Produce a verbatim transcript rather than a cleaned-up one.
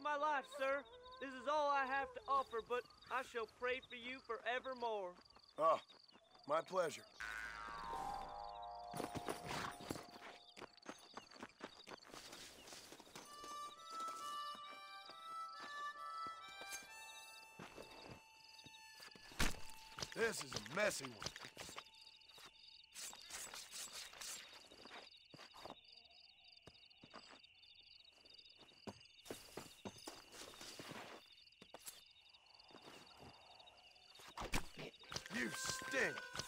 my life, sir. This is all I have to offer, but I shall pray for you forevermore. Ah, my pleasure. This is a messy one. You stink!